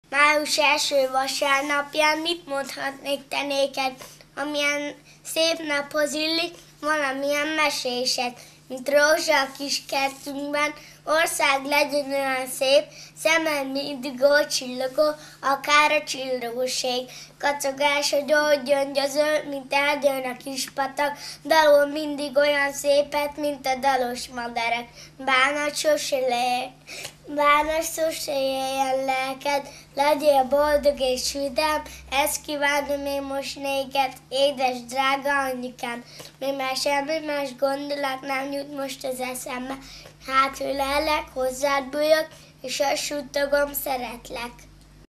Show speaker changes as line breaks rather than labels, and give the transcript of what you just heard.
Május első vasárnapján mit mondhatnék te néked, amilyen szép naphoz illik, valamilyen mesésed, mint rózsa a kis kertünkben, ország legyen olyan szép, szemed mindig oly csillogó, akár a csillagoség. Kacagás a gyógyöngyöző, mint erdőn a kis patak, dalol mindig olyan szépet, mint a dalos madarak. Bánat sose éljen lelked, legyél boldog és vidám, ezt kívánom én most néked, édes, drága anyukám. Még már semmi más gondolat nem jut most az eszembe, hát ülellek, hozzád bújok, és azt suttogom, szeretlek.